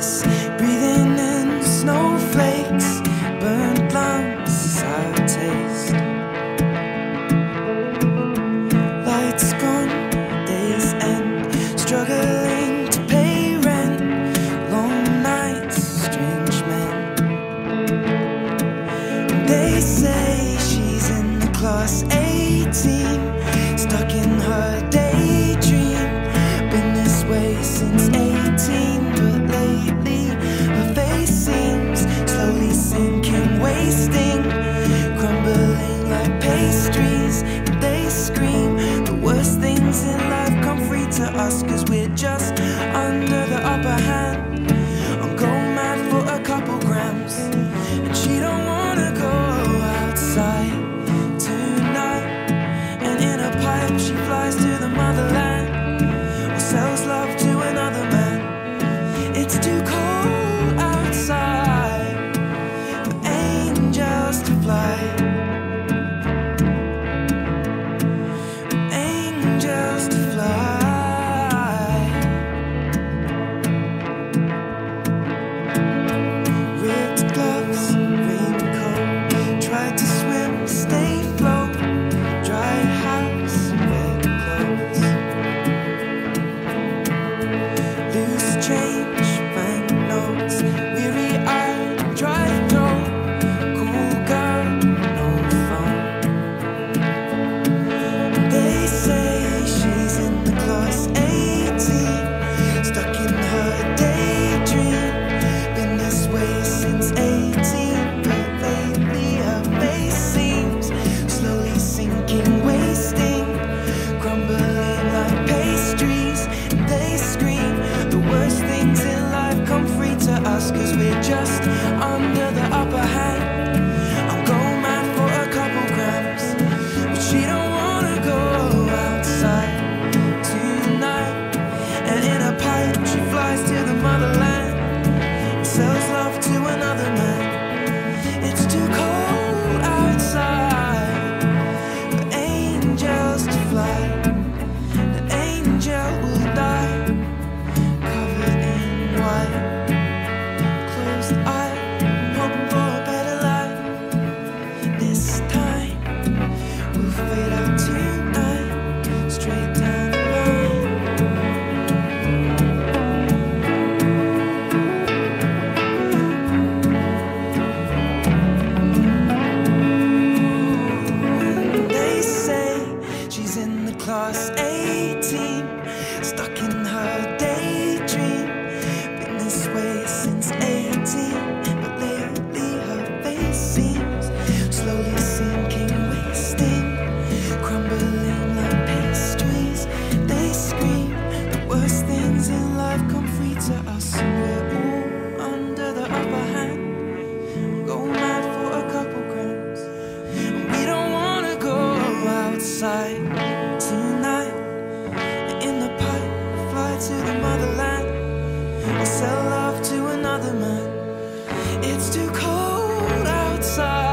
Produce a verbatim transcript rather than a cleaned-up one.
face, breathing in snowflakes, burnt lungs, sour taste. Lights gone, days end, struggling to pay rent, long nights, strange men. They say she's in the class eighteen, stuck in her daydream. Been this way since eighteen, but lately her face seems slowly sinking, wasting, crumbling like pastries. And they scream the worst things in life come free to us, cause we're just under the upper hand. I'm going mad for a couple grams, and she don't wanna go outside tonight. And in a pipe she flies to the motherland, or sells love to another man. It's too cold outside for angels to fly, for angels to fly. Ripped gloves, raincoat, tried to swim, stay float, dry house, red clothes. Loose change, banknotes, weary-eyed, dry throat, cool girl, no phone. They say she's in the class eighteen, stuck in her daydream. Been this way since eighteen, but lately her face seems slowly sinking, wasting, crumbling like pastries. And they scream the worst things in life come free to us, cause we're just under the upper hand. I'm going mad for a couple grams, but she don't wanna go outside tonight. And in a pipe she flies to the motherland, and sells love to another man. It's too cold outside for angels to fly. The angel will die, covered in white, closed eye, hoping for a better life. This time we'll fade out tonight, straight down the line. They say she's in the class eighteen, stuck in her daydream. Been this way since eighteen, but lately her face seems slowly sinking, wasting, crumbling like pastries. They scream the worst things in life come free to us, and we're all under the upper hand. Go mad for a couple grams, and we don't wanna go outside tonight. In the pipe, fly to the motherland, or sell love to another man. It's too cold outside